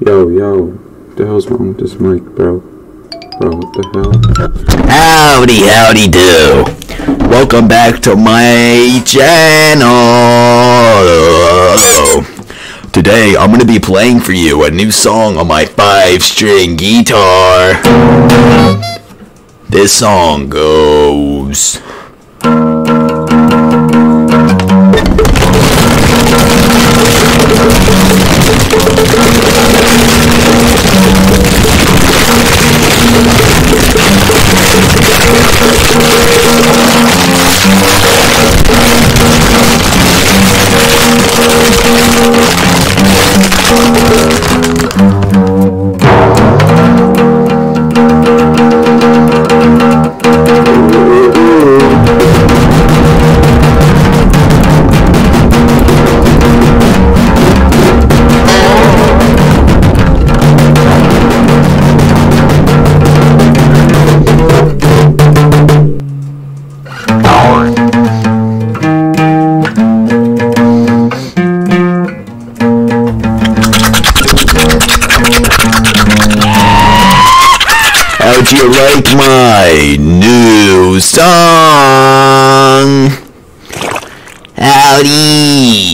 Yo, what the hell's wrong with this mic, bro? Bro, what the hell? Howdy do. Welcome back to my channel. Today, I'm gonna be playing for you a new song on my 5-string guitar. This song goes... How'd you like my new song? Howdy!